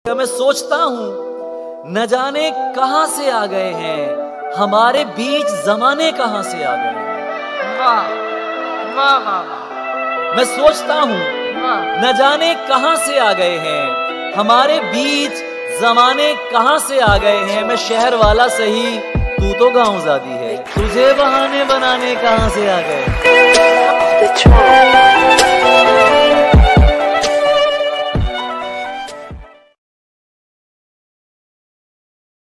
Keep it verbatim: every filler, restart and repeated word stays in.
मैं सोचता हूँ न जाने कहां से आ गए हैं, हमारे बीच जमाने कहां से आ गए हैं। वाह वाह वाह। मैं सोचता हूँ न जाने कहां से आ गए हैं, हमारे बीच जमाने कहां से आ गए हैं। मैं शहर वाला सही, तू तो गाँव ज़ादी है, तुझे बहाने बनाने कहां से आ गए।